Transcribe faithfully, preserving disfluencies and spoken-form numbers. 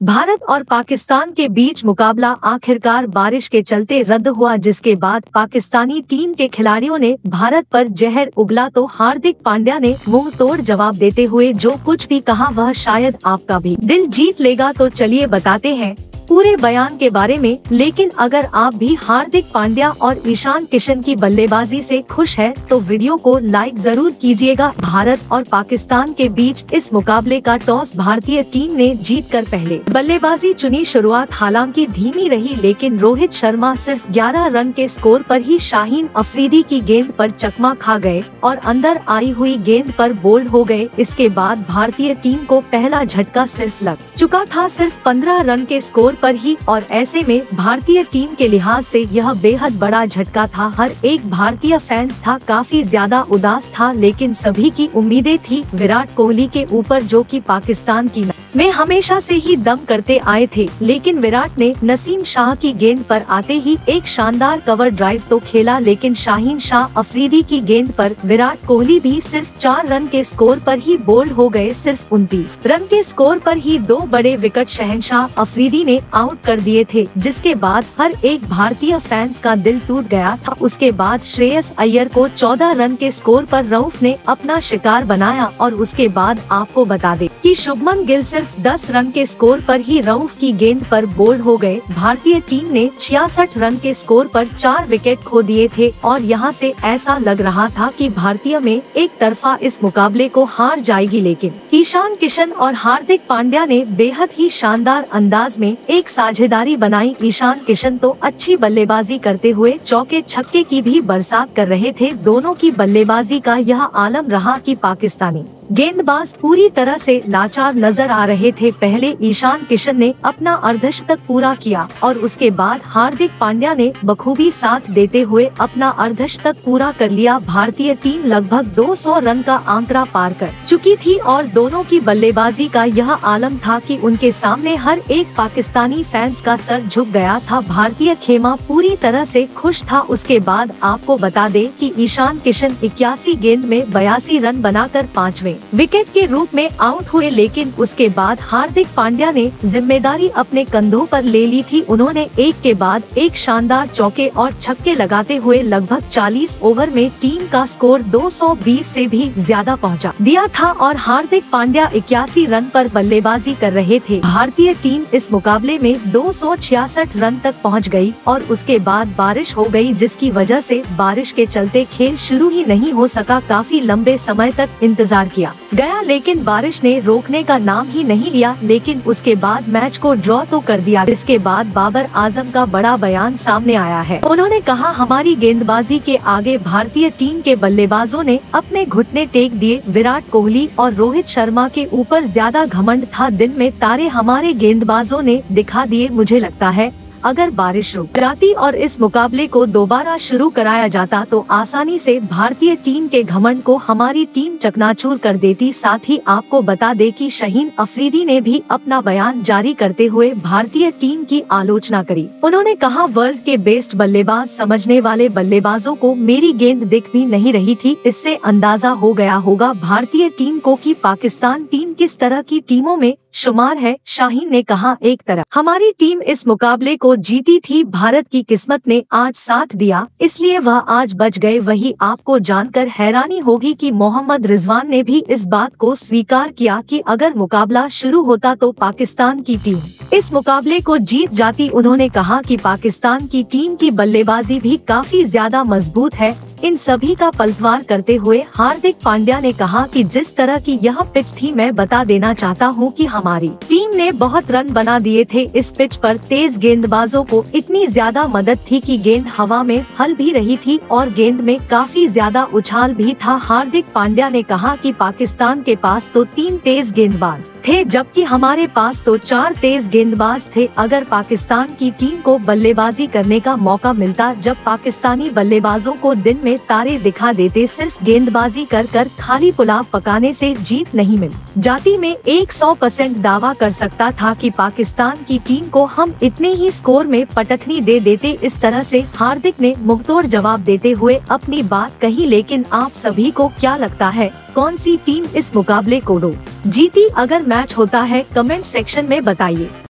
भारत और पाकिस्तान के बीच मुकाबला आखिरकार बारिश के चलते रद्द हुआ, जिसके बाद पाकिस्तानी टीम के खिलाड़ियों ने भारत पर जहर उगला तो हार्दिक पांड्या ने मुंह तोड़ जवाब देते हुए जो कुछ भी कहा वह शायद आपका भी दिल जीत लेगा। तो चलिए बताते हैं पूरे बयान के बारे में। लेकिन अगर आप भी हार्दिक पांड्या और ईशान किशन की बल्लेबाजी से खुश हैं तो वीडियो को लाइक जरूर कीजिएगा। भारत और पाकिस्तान के बीच इस मुकाबले का टॉस भारतीय टीम ने जीतकर पहले बल्लेबाजी चुनी। शुरुआत हालांकि धीमी रही, लेकिन रोहित शर्मा सिर्फ ग्यारह रन के स्कोर पर ही शाहीन अफरीदी की गेंद पर चकमा खा गए और अंदर आई हुई गेंद पर बोल्ड हो गए। इसके बाद भारतीय टीम को पहला झटका सिर्फ लग चुका था, सिर्फ पंद्रह रन के स्कोर पर ही, और ऐसे में भारतीय टीम के लिहाज से यह बेहद बड़ा झटका था। हर एक भारतीय फैंस था काफी ज्यादा उदास था, लेकिन सभी की उम्मीदें थी विराट कोहली के ऊपर, जो कि पाकिस्तान की में हमेशा से ही दम करते आए थे। लेकिन विराट ने नसीम शाह की गेंद पर आते ही एक शानदार कवर ड्राइव तो खेला, लेकिन शाहीन शाह अफरीदी की गेंद पर विराट कोहली भी सिर्फ चार रन के स्कोर पर ही बोल्ड हो गए। सिर्फ उनतीस रन के स्कोर पर ही दो बड़े विकेट शहंशाह अफरीदी ने आउट कर दिए थे, जिसके बाद हर एक भारतीय फैंस का दिल टूट गया था। उसके बाद श्रेयस अय्यर को चौदह रन के स्कोर पर रऊफ ने अपना शिकार बनाया, और उसके बाद आपको बता दें कि शुभमन गिल सिर्फ दस रन के स्कोर पर ही रऊफ की गेंद पर बोल्ड हो गए। भारतीय टीम ने छियासठ रन के स्कोर पर चार विकेट खो दिए थे, और यहाँ से ऐसा लग रहा था कि भारतीय में एक तरफा इस मुकाबले को हार जाएगी। लेकिन ईशान किशन और हार्दिक पांड्या ने बेहद ही शानदार अंदाज में एक साझेदारी बनाई। ईशान किशन तो अच्छी बल्लेबाजी करते हुए चौके छक्के की भी बरसात कर रहे थे। दोनों की बल्लेबाजी का यह आलम रहा कि पाकिस्तानी गेंदबाज पूरी तरह से लाचार नजर आ रहे थे। पहले ईशान किशन ने अपना अर्धशतक पूरा किया और उसके बाद हार्दिक पांड्या ने बखूबी साथ देते हुए अपना अर्धशतक पूरा कर लिया। भारतीय टीम लगभग दो सौ रन का आंकड़ा पार कर चुकी थी और दोनों की बल्लेबाजी का यह आलम था कि उनके सामने हर एक पाकिस्तानी फैंस का सर झुक गया था। भारतीय खेमा पूरी तरह से खुश था। उसके बाद आपको बता दें कि ईशान किशन इक्यासी गेंद में बयासी रन बनाकर पांचवें विकेट के रूप में आउट हुए, लेकिन उसके बाद हार्दिक पांड्या ने जिम्मेदारी अपने कंधों पर ले ली थी। उन्होंने एक के बाद एक शानदार चौके और छक्के लगाते हुए लगभग चालीस ओवर में टीम का स्कोर दो सौ बीस से भी ज्यादा पहुंचा दिया था, और हार्दिक पांड्या इक्यासी रन पर बल्लेबाजी कर रहे थे। भारतीय टीम इस मुकाबले में दो सौ छियासठ रन तक पहुंच गई और उसके बाद बारिश हो गई, जिसकी वजह से बारिश के चलते खेल शुरू ही नहीं हो सका। काफी लंबे समय तक इंतजार किया गया, लेकिन बारिश ने रोकने का नाम ही नहीं लिया। लेकिन उसके बाद मैच को ड्रॉ तो कर दिया। इसके बाद बाबर आजम का बड़ा बयान सामने आया है। उन्होंने कहा, हमारी गेंदबाजी के आगे भारतीय टीम के बल्लेबाजों ने अपने घुटने टेक दिए। विराट कोहली और रोहित शर्मा के ऊपर ज्यादा घमंड था। दिन में तारे हमारे गेंदबाजों ने दिखा दिए। मुझे लगता है अगर बारिश रुक जाती और इस मुकाबले को दोबारा शुरू कराया जाता तो आसानी से भारतीय टीम के घमंड को हमारी टीम चकनाचूर कर देती। साथ ही आपको बता दें कि शाहीन अफरीदी ने भी अपना बयान जारी करते हुए भारतीय टीम की आलोचना करी। उन्होंने कहा, वर्ल्ड के बेस्ट बल्लेबाज समझने वाले बल्लेबाजों को मेरी गेंद दिख भी नहीं रही थी। इससे अंदाजा हो गया होगा भारतीय टीम को कि पाकिस्तान टीम किस तरह की टीमों में शुमार है। शाहीन ने कहा, एक तरफ हमारी टीम इस मुकाबले को जीती थी, भारत की किस्मत ने आज साथ दिया, इसलिए वह आज बच गए। वही आपको जानकर हैरानी होगी कि मोहम्मद रिजवान ने भी इस बात को स्वीकार किया कि अगर मुकाबला शुरू होता तो पाकिस्तान की टीम इस मुकाबले को जीत जाती। उन्होंने कहा कि पाकिस्तान की टीम की बल्लेबाजी भी काफी ज्यादा मजबूत है। इन सभी का पलटवार करते हुए हार्दिक पांड्या ने कहा कि जिस तरह की यह पिच थी, मैं बता देना चाहता हूं कि हमारी टीम ने बहुत रन बना दिए थे। इस पिच पर तेज गेंदबाजों को इतनी ज्यादा मदद थी कि गेंद हवा में हल भी रही थी और गेंद में काफी ज्यादा उछाल भी था। हार्दिक पांड्या ने कहा कि पाकिस्तान के पास तो तीन तेज गेंदबाज थे, जबकि हमारे पास तो चार तेज गेंदबाज थे। अगर पाकिस्तान की टीम को बल्लेबाजी करने का मौका मिलता, जब पाकिस्तानी बल्लेबाजों को दिन में तारे दिखा देते, सिर्फ गेंदबाजी कर कर खाली पुलाव पकाने से जीत नहीं मिल जाती, में एक सौ परसेंट दावा कर सकता था कि पाकिस्तान की टीम को हम इतने ही स्कोर में पटखनी दे देते। इस तरह से हार्दिक ने मुंहतोड़ जवाब देते हुए अपनी बात कही। लेकिन आप सभी को क्या लगता है, कौन सी टीम इस मुकाबले को जीती? अगर मैच होता है कमेंट सेक्शन में बताइए।